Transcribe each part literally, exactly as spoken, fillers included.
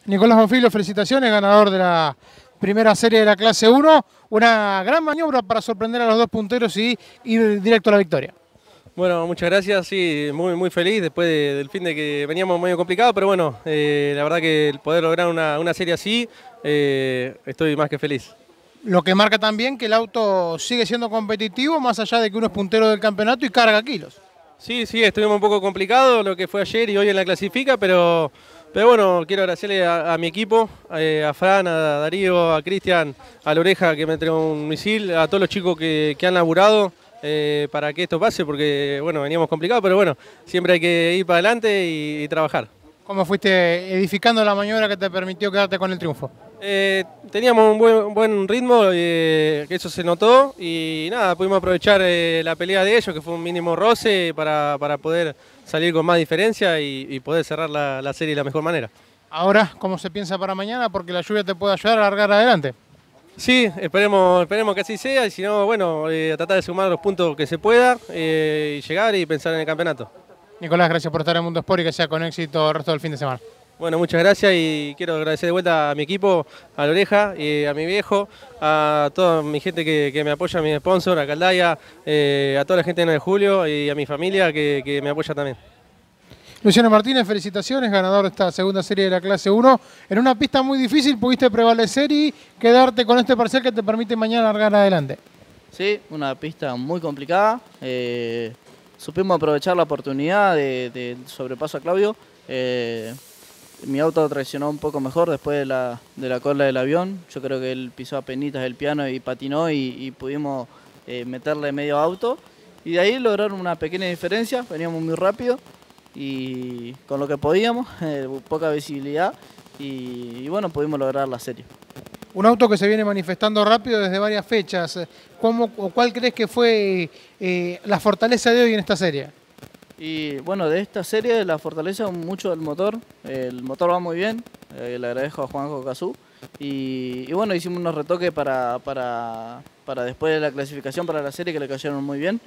Nicolás Bonfiglio, felicitaciones, ganador de la primera serie de la clase uno. Una gran maniobra para sorprender a los dos punteros y ir directo a la victoria. Bueno, muchas gracias, sí, muy, muy feliz después de, del fin de que veníamos medio complicado, pero bueno, eh, la verdad que el poder lograr una, una serie así, eh, estoy más que feliz. Lo que marca también que el auto sigue siendo competitivo, más allá de que uno es puntero del campeonato y carga kilos. Sí, sí, estuvimos un poco complicado lo que fue ayer y hoy en la clasifica, pero, pero bueno, quiero agradecerle a, a mi equipo, eh, a Fran, a Darío, a Cristian, a La Oreja que me entregó un misil, a todos los chicos que, que han laburado eh, para que esto pase, porque bueno, veníamos complicados, pero bueno, siempre hay que ir para adelante y, y trabajar. ¿Cómo fuiste edificando la maniobra que te permitió quedarte con el triunfo? Eh, teníamos un buen, un buen ritmo, eh, que eso se notó y nada, pudimos aprovechar eh, la pelea de ellos, que fue un mínimo roce para, para poder salir con más diferencia y, y poder cerrar la, la serie de la mejor manera. Ahora, ¿cómo se piensa para mañana? Porque la lluvia te puede ayudar a largar adelante. Sí, esperemos, esperemos que así sea y si no, bueno, eh, tratar de sumar los puntos que se pueda eh, y llegar y pensar en el campeonato. Nicolás, gracias por estar en Mundo Sport y que sea con éxito el resto del fin de semana. Bueno, muchas gracias y quiero agradecer de vuelta a mi equipo, a La Oreja, y a mi viejo, a toda mi gente que, que me apoya, a mi sponsor, a Caldaya, eh, a toda la gente de nueve de julio y a mi familia que, que me apoya también. Luciano Martínez, felicitaciones, ganador de esta segunda serie de la clase uno. En una pista muy difícil pudiste prevalecer y quedarte con este parcial que te permite mañana largar adelante. Sí, una pista muy complicada. Eh, supimos aprovechar la oportunidad del de sobrepaso a Claudio. Eh, mi auto traicionó un poco mejor después de la, de la cola del avión. Yo creo que él pisó a penitas el piano y patinó y, y pudimos eh, meterle medio auto. Y de ahí lograron una pequeña diferencia, veníamos muy rápido y con lo que podíamos, eh, poca visibilidad y, y bueno, pudimos lograr la serie. Un auto que se viene manifestando rápido desde varias fechas. ¿Cómo, o ¿Cuál crees que fue eh, la fortaleza de hoy en esta serie? Y bueno, de esta serie la fortaleza mucho el motor. El motor va muy bien, eh, le agradezco a Juanjo Cazú. Y, y bueno, hicimos unos retoques para, para, para después de la clasificación para la serie que le cayeron muy bien.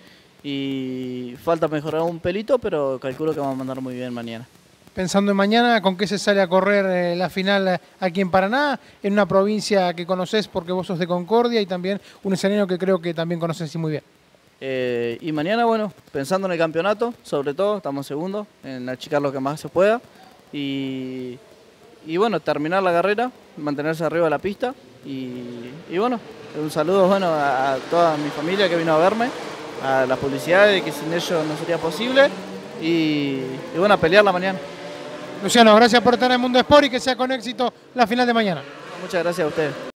Y falta mejorar un pelito, pero calculo que vamos a mandar muy bien mañana. Pensando en mañana, ¿con qué se sale a correr eh, la final aquí en Paraná? En una provincia que conoces porque vos sos de Concordia y también un escenario que creo que también conoces muy bien. Eh, y mañana, bueno, pensando en el campeonato, sobre todo, estamos segundos, en achicar lo que más se pueda. Y, y bueno, terminar la carrera, mantenerse arriba de la pista. Y, y bueno, un saludo bueno, a, a toda mi familia que vino a verme, a la publicidad de que sin ellos no sería posible. Y, y bueno, a pelear la mañana. Luciano, gracias por estar en Mundo Sport y que sea con éxito la final de mañana. Muchas gracias a ustedes.